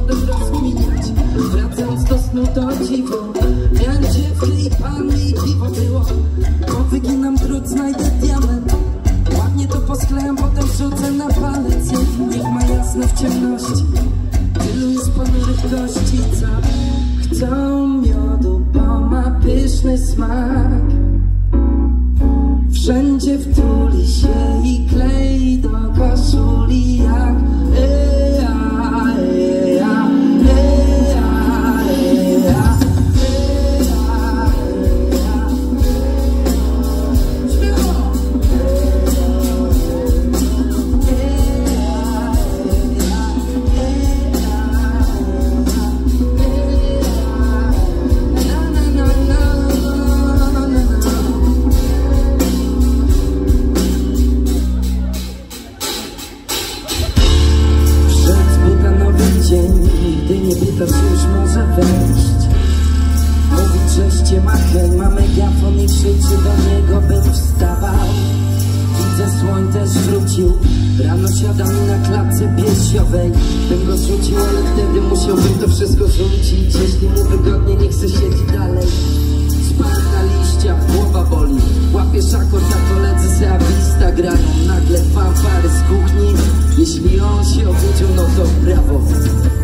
potem rozkminiać. Wracając do snu to dziwo, miałem dziewkę i pan i piwo było. Bo wyginam drut, znajdę diament, ładnie to posklejam, potem wrzucę na palec. Niech ma jasno w ciemności, tylu jest ponurych gości, co chcą miodu, bo ma pyszny smak. Wszędzie wtuli się i klei do koszuli jak gdy nie pytasz, już może wejść. Mówi cześć, ma chęć, ma megafon i krzyczy do niego, bym wstawał. Widzę, słoń też wrócił, rano siada mi na klatce piersiowej. Bym go zrzucił, ale wtedy musiałbym to wszystko rzucić. Jeśli mu wygodnie, nie chce siedzieć dalej. Sparta liścia, głowa boli, łapiesz akord, a koledzy z Avista grają. Nagle fanfary z kuchni, jeśli on się obudził, no to brawo.